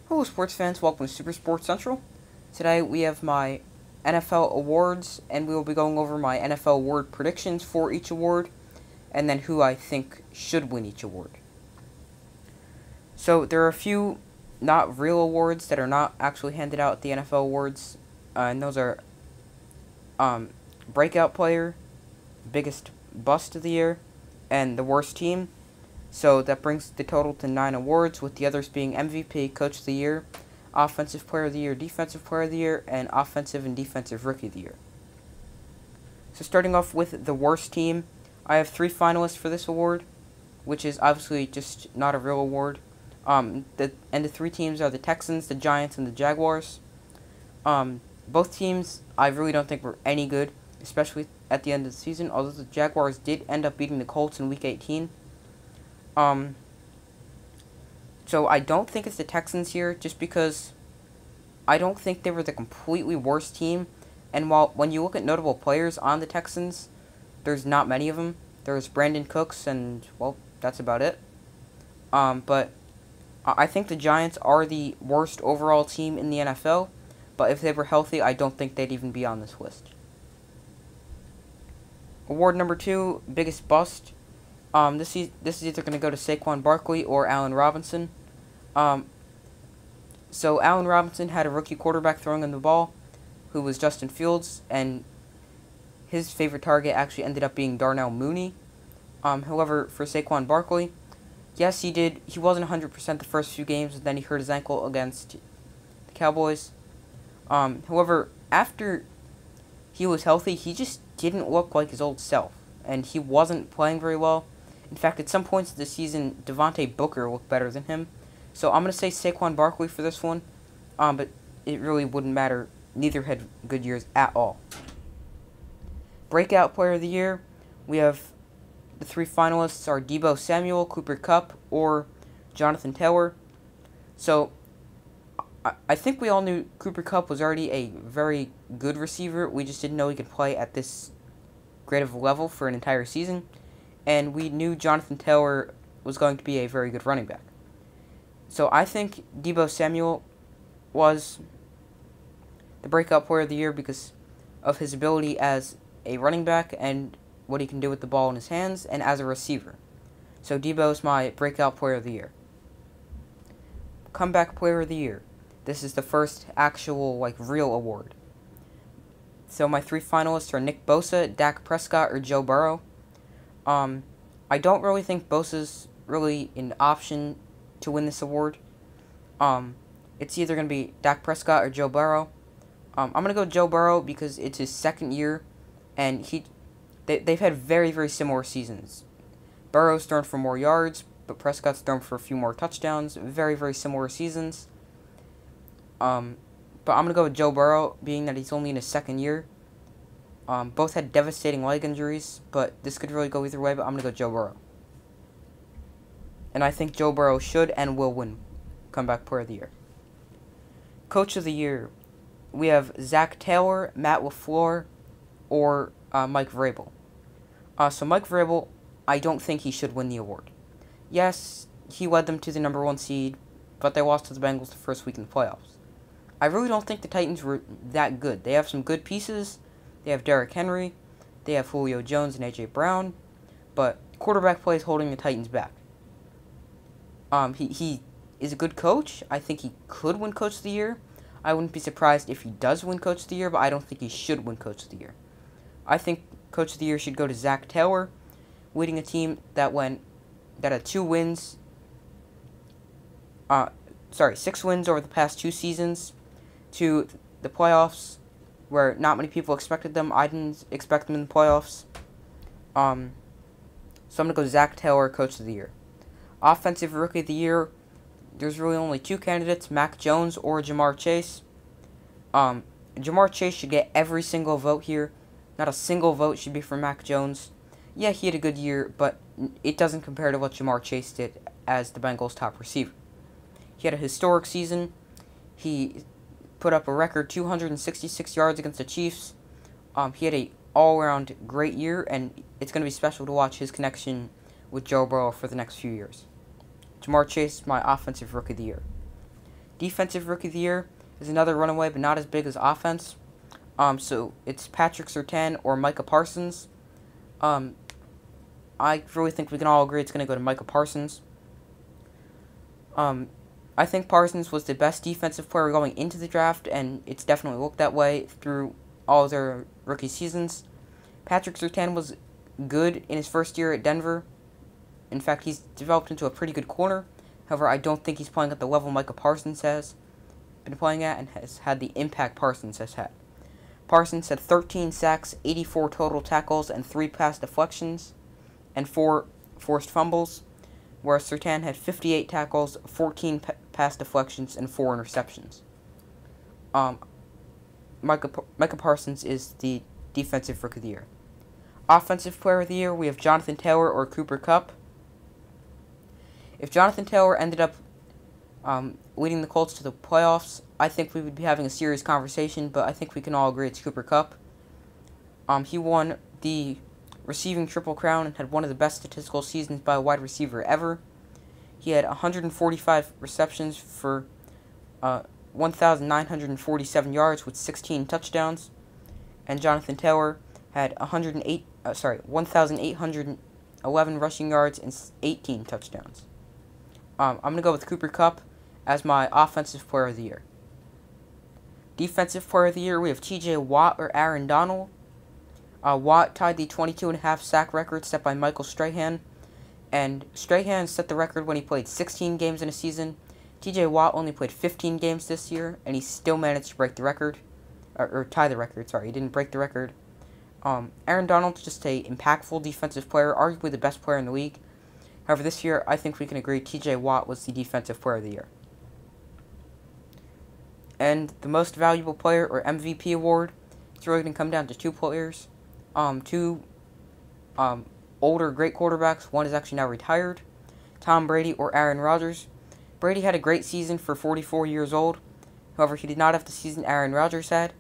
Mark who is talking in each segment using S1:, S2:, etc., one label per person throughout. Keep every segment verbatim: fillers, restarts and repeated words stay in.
S1: Hello, sports fans. Welcome to Super Sports Central. Today we have my N F L awards, and we will be going over my N F L award predictions for each award, and then who I think should win each award. So there are a few not real awards that are not actually handed out at the N F L awards, uh, and those are um, breakout player, biggest bust of the year, and the worst team. So that brings the total to nine awards, with the others being M V P, Coach of the Year, Offensive Player of the Year, Defensive Player of the Year, and Offensive and Defensive Rookie of the Year. So starting off with the worst team, I have three finalists for this award, which is obviously just not a real award. Um, the, and the three teams are the Texans, the Giants, and the Jaguars. Um, both teams I really don't think were any good, especially at the end of the season, although the Jaguars did end up beating the Colts in Week eighteen. Um, so I don't think it's the Texans here, just because I don't think they were the completely worst team. And while when you look at notable players on the Texans, there's not many of them. There's Brandon Cooks, and, well, that's about it. Um, but I think the Giants are the worst overall team in the N F L, but if they were healthy, I don't think they'd even be on this list. Award number two, biggest bust. Um, this is this is either going to go to Saquon Barkley or Allen Robinson. Um, so Allen Robinson had a rookie quarterback throwing him the ball, who was Justin Fields, and his favorite target actually ended up being Darnell Mooney. Um, however, for Saquon Barkley, yes, he did. He wasn't one hundred percent the first few games, and then he hurt his ankle against the Cowboys. Um, however, after he was healthy, he just didn't look like his old self, and he wasn't playing very well. In fact, at some points of the season, Devontae Booker looked better than him. So I'm going to say Saquon Barkley for this one, um, but it really wouldn't matter. Neither had good years at all. Breakout Player of the Year, we have the three finalists are Deebo Samuel, Cooper Kupp, or Jonathan Taylor. So I, I think we all knew Cooper Kupp was already a very good receiver. We just didn't know he could play at this great of a level for an entire season. And we knew Jonathan Taylor was going to be a very good running back. So I think Deebo Samuel was the breakout player of the year because of his ability as a running back and what he can do with the ball in his hands and as a receiver. So Deebo is my breakout player of the year. Comeback player of the year. This is the first actual, like, real award. So my three finalists are Nick Bosa, Dak Prescott, or Joe Burrow. Um, I don't really think Bosa's really an option to win this award. Um, it's either going to be Dak Prescott or Joe Burrow. Um, I'm going to go Joe Burrow because it's his second year, and he, they, they've had very, very similar seasons. Burrow's thrown for more yards, but Prescott's thrown for a few more touchdowns. Very, very similar seasons. Um, but I'm going to go with Joe Burrow, being that he's only in his second year. Um, both had devastating leg injuries, but this could really go either way, but I'm going to go Joe Burrow. And I think Joe Burrow should and will win Comeback Player of the Year. Coach of the Year, we have Zach Taylor, Matt LaFleur, or uh, Mike Vrabel. Uh, so Mike Vrabel, I don't think he should win the award. Yes, he led them to the number one seed, but they lost to the Bengals the first week in the playoffs. I really don't think the Titans were that good. They have some good pieces. They have Derrick Henry, they have Julio Jones and A J Brown, but quarterback play is holding the Titans back. Um, he, he is a good coach. I think he could win Coach of the Year. I wouldn't be surprised if he does win Coach of the Year, but I don't think he should win Coach of the Year. I think Coach of the Year should go to Zach Taylor, leading a team that went that had two wins. Uh, sorry, six wins over the past two seasons to the playoffs, where not many people expected them. I didn't expect them in the playoffs. Um, so I'm going to go Zach Taylor, Coach of the Year. Offensive Rookie of the Year, there's really only two candidates, Mac Jones or Jamar Chase. Um, Jamar Chase should get every single vote here. Not a single vote should be for Mac Jones. Yeah, he had a good year, but it doesn't compare to what Jamar Chase did as the Bengals' top receiver. He had a historic season. He put up a record two hundred sixty-six yards against the Chiefs. Um, he had a all-around great year, and it's going to be special to watch his connection with Joe Burrow for the next few years. Jamar Chase, my Offensive Rookie of the Year. Defensive Rookie of the Year is another runaway, but not as big as offense. Um, so it's Patrick Surtain or Micah Parsons. Um, I really think we can all agree it's going to go to Micah Parsons. Um, I think Parsons was the best defensive player going into the draft, and it's definitely looked that way through all their rookie seasons. Patrick Surtain was good in his first year at Denver. In fact, he's developed into a pretty good corner. However, I don't think he's playing at the level Micah Parsons has been playing at and has had the impact Parsons has had. Parsons had thirteen sacks, eighty-four total tackles, and three pass deflections, and four forced fumbles, whereas Surtain had fifty-eight tackles, fourteen pa pass deflections, and four interceptions. Um, Micah, Micah Parsons is the Defensive Rookie of the Year. Offensive Player of the Year, we have Jonathan Taylor or Cooper Kupp. If Jonathan Taylor ended up um, leading the Colts to the playoffs, I think we would be having a serious conversation, but I think we can all agree it's Cooper Kupp. Um, he won the receiving Triple Crown and had one of the best statistical seasons by a wide receiver ever. He had one hundred forty-five receptions for uh, one thousand nine hundred forty-seven yards with sixteen touchdowns, and Jonathan Taylor had one hundred eight, uh, sorry, one thousand eight hundred eleven rushing yards and eighteen touchdowns. Um, I'm going to go with Cooper Kupp as my Offensive Player of the Year. Defensive Player of the Year, we have T J Watt or Aaron Donald. Uh, Watt tied the twenty-two and a half sack record set by Michael Strahan, and Strahan set the record when he played sixteen games in a season. T J Watt only played fifteen games this year, and he still managed to break the record, or, or tie the record, sorry, he didn't break the record. Um, Aaron Donald's just a impactful defensive player, arguably the best player in the league. However, this year, I think we can agree T J Watt was the Defensive Player of the Year. And the Most Valuable Player, or M V P award, it's really going to come down to two players. Um, two um, older great quarterbacks. One is actually now retired. Tom Brady or Aaron Rodgers. Brady had a great season for forty-four years old. However, he did not have the season Aaron Rodgers had.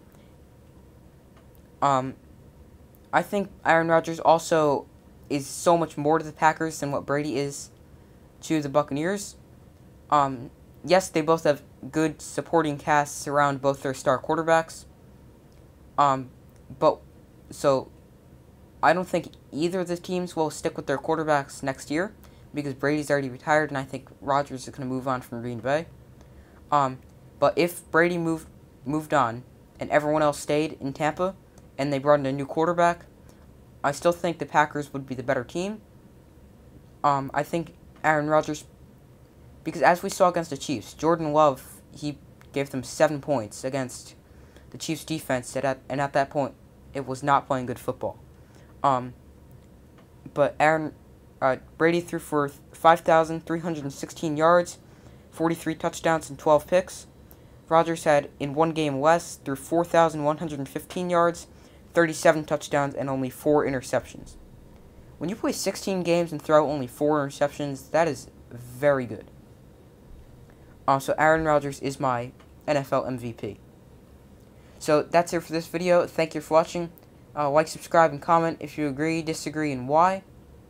S1: Um, I think Aaron Rodgers also is so much more to the Packers than what Brady is to the Buccaneers. Um, yes, they both have good supporting casts around both their star quarterbacks. Um, but, so, I don't think either of the teams will stick with their quarterbacks next year, because Brady's already retired, and I think Rodgers is going to move on from Green Bay. Um, but if Brady moved, moved on, and everyone else stayed in Tampa, and they brought in a new quarterback, I still think the Packers would be the better team. Um, I think Aaron Rodgers, because as we saw against the Chiefs, Jordan Love, he gave them seven points against the Chiefs' defense, and at, and at that point, it was not playing good football. Um, but Aaron, uh, Brady threw for five thousand three hundred sixteen yards, forty-three touchdowns, and twelve picks. Rodgers had, in one game less, threw four thousand one hundred fifteen yards, thirty-seven touchdowns, and only four interceptions. When you play sixteen games and throw only four interceptions, that is very good. Um, so Aaron Rodgers is my N F L M V P. So that's it for this video. Thank you for watching. Uh, like, subscribe, and comment if you agree, disagree, and why.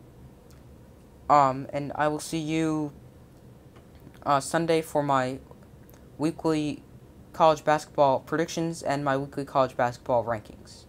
S1: Um, and I will see you uh, Sunday for my weekly college basketball predictions and my weekly college basketball rankings.